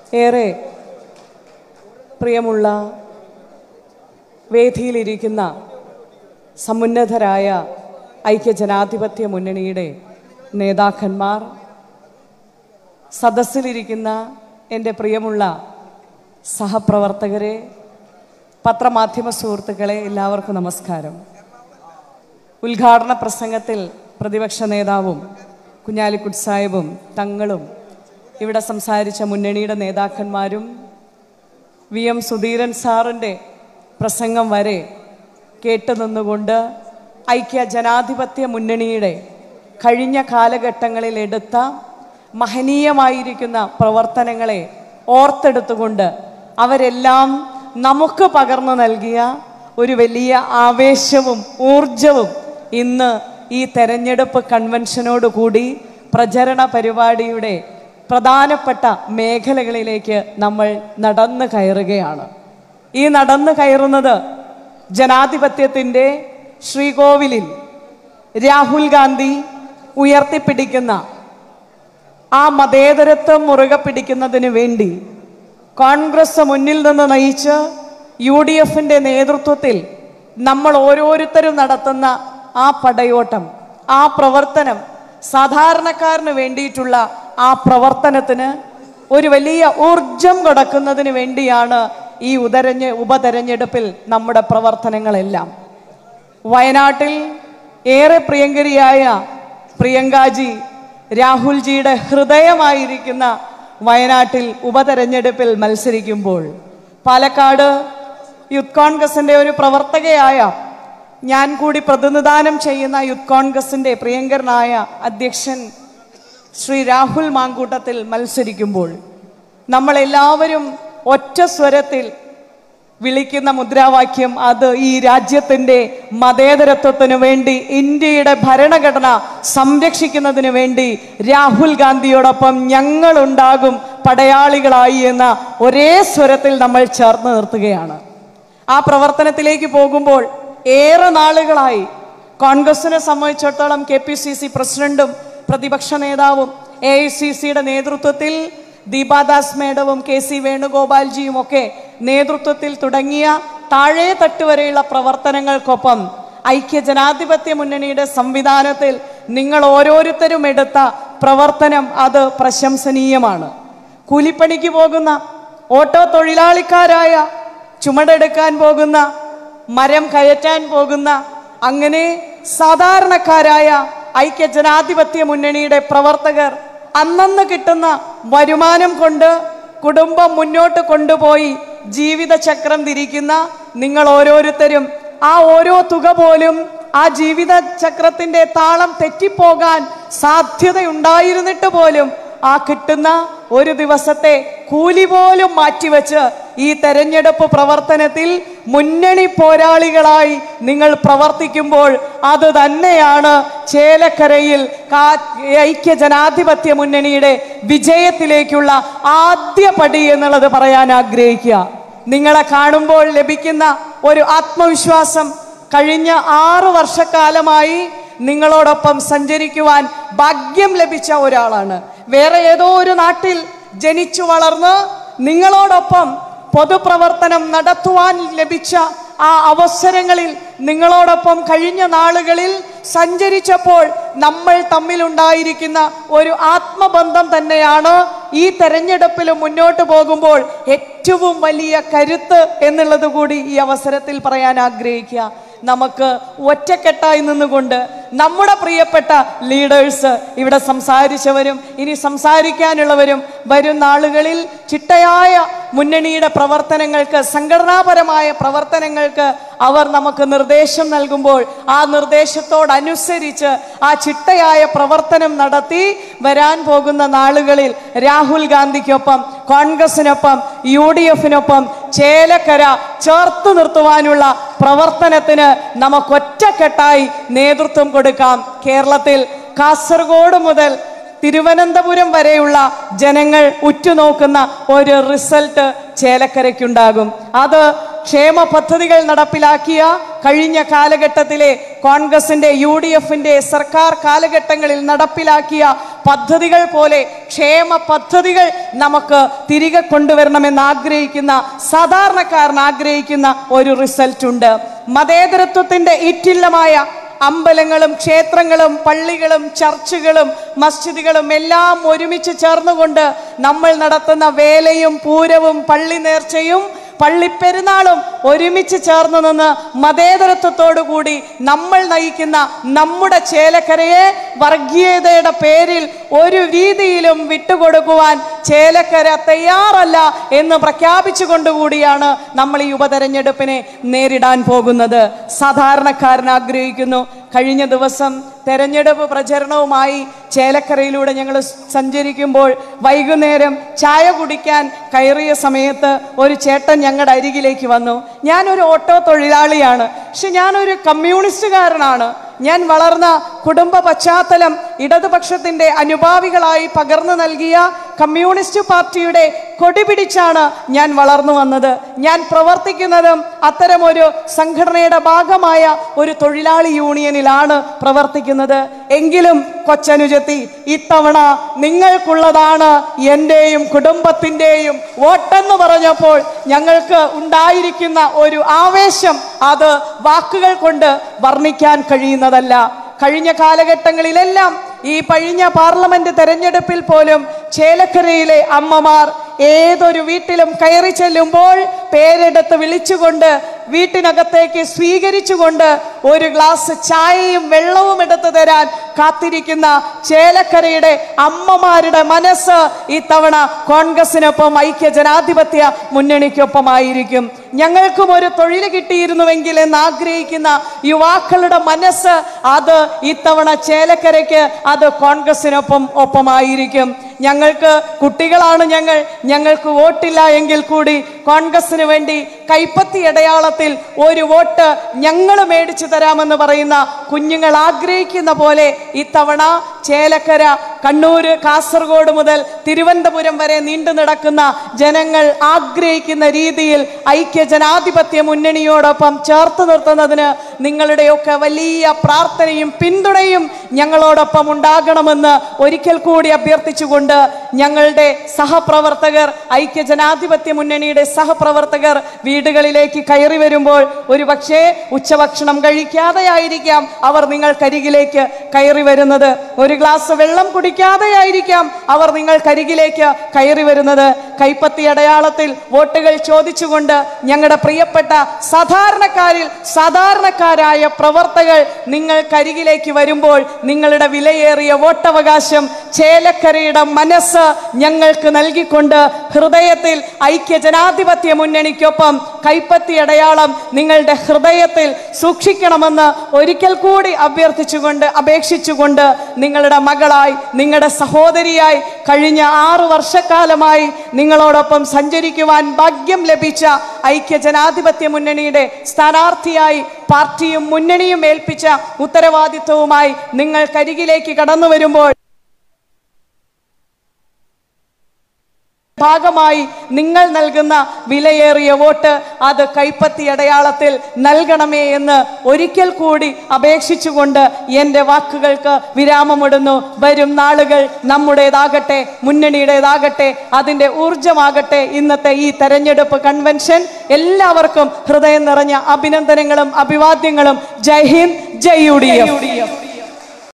ഏറെ പ്രിയമുള്ള വേദിയിലിരിക്കുന്ന സമുന്നതരായ ഐക്യജനാധിപത്യ മുന്നണിയുടെ നേതാക്കന്മാർ, സദസ്സിലിരിക്കുന്ന എൻ്റെ പ്രിയമുള്ള സഹപ്രവർത്തകരെ, പത്രമാധ്യമ സുഹൃത്തുക്കളെ, എല്ലാവർക്കും നമസ്കാരം. ഉദ്ഘാടന പ്രസംഗത്തിൽ പ്രതിപക്ഷ നേതാവും കുഞ്ഞാലിക്കുട്ടി സാഹിബും തങ്ങളും ഇവിടെ സംസാരിച്ച മുന്നണിയുടെ നേതാക്കന്മാരും VM സുധീരൻ സാറിൻ്റെ പ്രസംഗം വരെ കേട്ടുനിന്നുകൊണ്ട് ഐക്യ ജനാധിപത്യ മുന്നണിയുടെ കഴിഞ്ഞ കാലഘട്ടങ്ങളിൽ എടുത്ത മഹനീയമായിരിക്കുന്ന പ്രവർത്തനങ്ങളെ ഓർത്തെടുത്തുകൊണ്ട് അവരെല്ലാം നമുക്ക് പകർന്നു നൽകിയ ഒരു വലിയ ആവേശവും ഊർജവും ഇന്ന് ഈ തെരഞ്ഞെടുപ്പ് കൺവെൻഷനോടുകൂടി പ്രചരണ പരിപാടിയുടെ പ്രധാനപ്പെട്ട മേഖലകളിലേക്ക് നമ്മൾ നടന്നു കയറുകയാണ്. ഈ നടന്നു കയറുന്നത് ജനാധിപത്യത്തിൻ്റെ ശ്രീകോവിലിൽ രാഹുൽ ഗാന്ധി ഉയർത്തിപ്പിടിക്കുന്ന ആ മതേതരത്വം മുറുകെ പിടിക്കുന്നതിന് വേണ്ടി കോൺഗ്രസ് മുന്നിൽ നിന്ന് നയിച്ച് UDFന്റെ നേതൃത്വത്തിൽ നമ്മൾ ഓരോരുത്തരും നടത്തുന്ന ആ പടയോട്ടം, ആ പ്രവർത്തനം, സാധാരണക്കാരന് വേണ്ടിയിട്ടുള്ള ആ പ്രവർത്തനത്തിന് ഒരു വലിയ ഊർജം കൊടുക്കുന്നതിന് വേണ്ടിയാണ് ഈ ഉപതെരഞ്ഞെടുപ്പിൽ നമ്മുടെ പ്രവർത്തനങ്ങളെല്ലാം. വയനാട്ടിൽ ഏറെ പ്രിയങ്കരിയായ പ്രിയങ്കാജി, രാഹുൽജിയുടെ ഹൃദയമായിരിക്കുന്ന വയനാട്ടിൽ ഉപതെരഞ്ഞെടുപ്പിൽ മത്സരിക്കുമ്പോൾ പാലക്കാട് യൂത്ത് കോൺഗ്രസിൻ്റെ ഒരു പ്രവർത്തകയായ ഞാൻ കൂടി പ്രതിനിധാനം ചെയ്യുന്ന യൂത്ത് കോൺഗ്രസിൻ്റെ പ്രിയങ്കരനായ അധ്യക്ഷൻ ശ്രീ രാഹുൽ മാങ്കൂട്ടത്തിൽ മത്സരിക്കുമ്പോൾ നമ്മളെല്ലാവരും ഒറ്റ സ്വരത്തിൽ വിളിക്കുന്ന മുദ്രാവാക്യം അത് ഈ രാജ്യത്തിൻ്റെ മതേതരത്വത്തിന് വേണ്ടി, ഇന്ത്യയുടെ ഭരണഘടന സംരക്ഷിക്കുന്നതിന് വേണ്ടി രാഹുൽ ഗാന്ധിയോടൊപ്പം ഞങ്ങളുണ്ടാകും പടയാളികളായി എന്ന ഒരേ സ്വരത്തിൽ നമ്മൾ ചേർന്ന് നിർത്തുകയാണ്. ആ പ്രവർത്തനത്തിലേക്ക് പോകുമ്പോൾ ഏറെ നാളുകളായി കോൺഗ്രസിനെ സംബന്ധിച്ചിടത്തോളം KPCC പ്രസിഡന്റും പ്രതിപക്ഷ നേതാവും AICCയുടെ നേതൃത്വത്തിൽ ദീപാദാസ് മേഡവും KC വേണുഗോപാൽജിയും ഒക്കെ നേതൃത്വത്തിൽ തുടങ്ങിയ താഴെ തട്ടുവരെയുള്ള പ്രവർത്തനങ്ങൾക്കൊപ്പം ഐക്യ ജനാധിപത്യ മുന്നണിയുടെ സംവിധാനത്തിൽ നിങ്ങൾ ഓരോരുത്തരും എടുത്ത പ്രവർത്തനം അത് പ്രശംസനീയമാണ്. കൂലിപ്പണിക്ക് പോകുന്ന, ഓട്ടോ തൊഴിലാളിക്കാരായ, ചുമടെടുക്കാൻ പോകുന്ന, മരം കയറ്റാൻ പോകുന്ന, അങ്ങനെ സാധാരണക്കാരായ ഐക്യ ജനാധിപത്യ മുന്നണിയുടെ പ്രവർത്തകർ അന്നന്ന് കിട്ടുന്ന വരുമാനം കൊണ്ട് കുടുംബം മുന്നോട്ട് കൊണ്ടുപോയി ജീവിതചക്രം തിരിക്കുന്ന നിങ്ങൾ ഓരോരുത്തരും ആ ഓരോ തുക പോലും ആ ജീവിതചക്രത്തിൻ്റെ താളം തെറ്റിപ്പോകാൻ സാധ്യതയുണ്ടായിരുന്നിട്ട് പോലും ആ കിട്ടുന്ന ഒരു ദിവസത്തെ കൂലി പോലും മാറ്റിവെച്ച് ഈ തെരഞ്ഞെടുപ്പ് പ്രവർത്തനത്തിൽ മുന്നണി പോരാളികളായി നിങ്ങൾ പ്രവർത്തിക്കുമ്പോൾ അത് തന്നെയാണ് ചേലക്കരയിൽ ഐക്യ ജനാധിപത്യ മുന്നണിയുടെ വിജയത്തിലേക്കുള്ള ആദ്യ പടി എന്നുള്ളത് പറയാൻ ആഗ്രഹിക്കുക. നിങ്ങളെ കാണുമ്പോൾ ലഭിക്കുന്ന ഒരു ആത്മവിശ്വാസം, കഴിഞ്ഞ 6 വർഷക്കാലമായി നിങ്ങളോടൊപ്പം സഞ്ചരിക്കുവാൻ ഭാഗ്യം ലഭിച്ച ഒരാളാണ്. വേറെ ഏതോ ഒരു നാട്ടിൽ ജനിച്ചു വളർന്ന് നിങ്ങളോടൊപ്പം പൊതുപ്രവർത്തനം നടത്തുവാൻ ലഭിച്ച ആ അവസരങ്ങളിൽ നിങ്ങളോടൊപ്പം കഴിഞ്ഞ നാളുകളിൽ സഞ്ചരിച്ചപ്പോൾ നമ്മൾ തമ്മിലുണ്ടായിരിക്കുന്ന ഒരു ആത്മബന്ധം തന്നെയാണ് ഈ തെരഞ്ഞെടുപ്പിൽ മുന്നോട്ട് പോകുമ്പോൾ ഏറ്റവും വലിയ കരുത്ത് എന്നുള്ളത് കൂടി ഈ അവസരത്തിൽ പറയാൻ ആഗ്രഹിക്കുക. നമുക്ക് ഒറ്റക്കെട്ടായി നിന്നുകൊണ്ട് നമ്മുടെ പ്രിയപ്പെട്ട ലീഡേഴ്സ്, ഇവിടെ സംസാരിച്ചവരും ഇനി സംസാരിക്കാനുള്ളവരും വരും നാളുകളിൽ ചിട്ടയായ മുന്നണിയുടെ പ്രവർത്തനങ്ങൾക്ക്, സംഘടനാപരമായ പ്രവർത്തനങ്ങൾക്ക് അവർ നമുക്ക് നിർദ്ദേശം നൽകുമ്പോൾ ആ നിർദ്ദേശത്തോടനുസരിച്ച് ആ ചിട്ടയായ പ്രവർത്തനം നടത്തി വരാൻ പോകുന്ന നാളുകളിൽ രാഹുൽ ഗാന്ധിക്കൊപ്പം, കോൺഗ്രസിനൊപ്പം, UDFനൊപ്പം ചേലക്കര ചേർത്ത് നിർത്തുവാനുള്ള പ്രവർത്തനത്തിന് നമുക്കൊറ്റക്കെട്ടായി നേതൃത്വം കൊടുക്കാം. കേരളത്തിൽ കാസർഗോഡ് മുതൽ തിരുവനന്തപുരം വരെയുള്ള ജനങ്ങൾ ഉറ്റുനോക്കുന്ന ഒരു റിസൾട്ട് ചേലക്കരയ്ക്കുണ്ടാകും. അത് ക്ഷേമ പദ്ധതികൾ നടപ്പിലാക്കിയ കഴിഞ്ഞ കാലഘട്ടത്തിലെ കോൺഗ്രസിന്റെ UDFന്റെ സർക്കാർ കാലഘട്ടങ്ങളിൽ നടപ്പിലാക്കിയ പദ്ധതികൾ പോലെ ക്ഷേമ പദ്ധതികൾ നമുക്ക് തിരികെ കൊണ്ടുവരണമെന്ന് ആഗ്രഹിക്കുന്ന സാധാരണക്കാരൻ ആഗ്രഹിക്കുന്ന ഒരു റിസൾട്ട് ഉണ്ട്. മതേതരത്വത്തിന്റെ ഈറ്റില്ലമായ അമ്പലങ്ങളും ക്ഷേത്രങ്ങളും പള്ളികളും ചർച്ചുകളും മസ്ജിദുകളും എല്ലാം ഒരുമിച്ച് ചേർന്നുകൊണ്ട് നമ്മൾ നടത്തുന്ന വേലയും പൂരവും പള്ളി നേർച്ചയും പള്ളിപ്പെരുന്നാളും ഒരുമിച്ച് ചേർന്ന് നിന്ന് മതേതരത്വത്തോടു കൂടി നമ്മൾ നയിക്കുന്ന നമ്മുടെ ചേലക്കരയെ വർഗീയതയുടെ പേരിൽ ഒരു രീതിയിലും വിട്ടുകൊടുക്കുവാൻ ചേലക്കര തയ്യാറല്ല എന്ന് പ്രഖ്യാപിച്ചുകൊണ്ടുകൂടിയാണ് നമ്മൾ ഈ ഉപതെരഞ്ഞെടുപ്പിനെ നേരിടാൻ പോകുന്നത്. സാധാരണക്കാരൻ ആഗ്രഹിക്കുന്നു. കഴിഞ്ഞ ദിവസം തെരഞ്ഞെടുപ്പ് പ്രചരണവുമായി ചേലക്കരയിലൂടെ ഞങ്ങൾ സഞ്ചരിക്കുമ്പോൾ വൈകുന്നേരം ചായ കുടിക്കാൻ കയറിയ സമയത്ത് ഒരു ചേട്ടൻ ഞങ്ങളുടെ അരികിലേക്ക് വന്നു. ഞാനൊരു ഓട്ടോ തൊഴിലാളിയാണ്, പക്ഷെ ഞാനൊരു കമ്മ്യൂണിസ്റ്റുകാരനാണ്. ഞാൻ വളർന്ന കുടുംബ പശ്ചാത്തലം ഇടതുപക്ഷത്തിന്റെ അനുഭാവികളായി പകർന്നു നൽകിയ കമ്മ്യൂണിസ്റ്റ് പാർട്ടിയുടെ കൊടി പിടിച്ചാണ് ഞാൻ വളർന്നു വന്നത്. ഞാൻ പ്രവർത്തിക്കുന്നതും അത്തരമൊരു സംഘടനയുടെ ഭാഗമായ ഒരു തൊഴിലാളി യൂണിയനിലാണ് പ്രവർത്തിക്കുന്നത്. എങ്കിലും കൊച്ചനുജത്തി, ഇത്തവണ നിങ്ങൾക്കുള്ളതാണ് എന്റെയും കുടുംബത്തിന്റെയും വോട്ടെന്ന് പറഞ്ഞപ്പോൾ ഞങ്ങൾക്ക് ഉണ്ടായിരിക്കുന്ന ഒരു ആവേശം അത് വാക്കുകൾ കൊണ്ട് വർണ്ണിക്കാൻ കഴിയുന്നതല്ല. കഴിഞ്ഞ കാലഘട്ടങ്ങളിലെല്ലാം ഈ കഴിഞ്ഞ പാർലമെന്റ് തെരഞ്ഞെടുപ്പിൽ പോലും ചേലക്കരയിലെ അമ്മമാർ ഏതൊരു വീട്ടിലും കയറി ചെല്ലുമ്പോൾ പേരെടുത്ത് വിളിച്ചുകൊണ്ട് വീട്ടിനകത്തേക്ക് സ്വീകരിച്ചുകൊണ്ട് ഒരു ഗ്ലാസ് ചായയും വെള്ളവും എടുത്തു തരാൻ കാത്തിരിക്കുന്ന ചേലക്കരയുടെ അമ്മമാരുടെ മനസ്സ് ഇത്തവണ കോൺഗ്രസിനൊപ്പം ഐക്യ ജനാധിപത്യ മുന്നണിക്കൊപ്പമായിരിക്കും. ഞങ്ങൾക്കും ഒരു തൊഴിൽ കിട്ടിയിരുന്നുവെങ്കിൽ എന്ന് ആഗ്രഹിക്കുന്ന യുവാക്കളുടെ മനസ്സ് അത് ഇത്തവണ ചേലക്കരയ്ക്ക് അത് കോൺഗ്രസിനൊപ്പമായിരിക്കും. ഞങ്ങൾക്ക് കുട്ടികളാണ് ഞങ്ങൾക്ക് വോട്ടില്ല എങ്കിൽ കൂടി കോൺഗ്രസിന് വേണ്ടി കൈപ്പത്തി അടയാളത്തിൽ ഒരു വോട്ട് ഞങ്ങൾ മേടിച്ചു തരാമെന്ന് പറയുന്ന കുഞ്ഞുങ്ങൾ ആഗ്രഹിക്കുന്ന പോലെ ഇത്തവണ ചേലക്കര, കണ്ണൂര്, കാസർഗോഡ് മുതൽ തിരുവനന്തപുരം വരെ നീണ്ടു നടക്കുന്ന ജനങ്ങൾ ആഗ്രഹിക്കുന്ന രീതിയിൽ ഐക്യ ജനാധിപത്യ മുന്നണിയോടൊപ്പം ചേർത്ത് നിർത്തുന്നതിന് നിങ്ങളുടെയൊക്കെ വലിയ പ്രാർത്ഥനയും പിന്തുണയും ഞങ്ങളോടൊപ്പം ഉണ്ടാകണമെന്ന് ഒരിക്കൽ കൂടി അഭ്യർത്ഥിച്ചുകൊണ്ട് ഞങ്ങളുടെ സഹപ്രവർത്തകർ, ഐക്യ ജനാധിപത്യ മുന്നണിയുടെ സഹപ്രവർത്തകർ വീടുകളിലേക്ക് കയറി വരുമ്പോൾ ഒരുപക്ഷെ ഉച്ചഭക്ഷണം കഴിക്കാതെയായിരിക്കാം അവർ നിങ്ങൾക്കരികിലേക്ക് കയറി വരുന്നത്. ഒരു ഗ്ലാസ് വെള്ളം കുടിക്കാതെയായിരിക്കാം അവർ നിങ്ങൾക്കരികിലേക്ക് കയറി വരുന്നത്. കൈപ്പത്തി അടയാളത്തിൽ വോട്ടുകൾ ചോദിച്ചുകൊണ്ട് ഞങ്ങളുടെ പ്രിയപ്പെട്ട സാധാരണക്കാരായ പ്രവർത്തകർ നിങ്ങൾക്കരികിലേക്ക് വരുമ്പോൾ നിങ്ങളുടെ വിലയേറിയ വോട്ടവകാശം ചേലക്കരയുടെ മനസ്സ് ഞങ്ങൾക്ക് നൽകിക്കൊണ്ട് ഹൃദയത്തിൽ ഐക്യ ജനാധിപത്യ മുന്നണിക്കൊപ്പം കൈപ്പത്തി അടയാളം നിങ്ങളുടെ ഹൃദയത്തിൽ സൂക്ഷിക്കണമെന്ന് ഒരിക്കൽ കൂടി അപേക്ഷിച്ചുകൊണ്ട് നിങ്ങളുടെ മകളായി, നിങ്ങളുടെ സഹോദരിയായി കഴിഞ്ഞ 6 വർഷക്കാലമായി നിങ്ങളോടൊപ്പം സഞ്ചരിക്കുവാൻ ഭാഗ്യം ലഭിച്ച ഐക്യ ജനാധിപത്യ മുന്നണിയുടെ സ്ഥാനാർത്ഥിയായി പാർട്ടിയും മുന്നണിയും ഏൽപ്പിച്ച ഉത്തരവാദിത്വവുമായി നിങ്ങൾക്കരികിലേക്ക് കടന്നു വരുമ്പോൾ ഭാഗമായി നിങ്ങൾ നൽകുന്ന വിലയേറിയ വോട്ട് അത് കൈപ്പത്തി അടയാളത്തിൽ നൽകണമേ എന്ന് ഒരിക്കൽ കൂടി അപേക്ഷിച്ചുകൊണ്ട് എൻ്റെ വാക്കുകൾക്ക് വിരാമമിടുന്നു. വരും നാളുകൾ നമ്മുടേതാകട്ടെ, മുന്നണിയുടേതാകട്ടെ, അതിൻ്റെ ഊർജമാകട്ടെ ഇന്നത്തെ ഈ തെരഞ്ഞെടുപ്പ് കൺവെൻഷൻ. എല്ലാവർക്കും ഹൃദയം നിറഞ്ഞ അഭിനന്ദനങ്ങളും അഭിവാദ്യങ്ങളും. ജയ് ഹിന്ദ്, ജയ് UDF.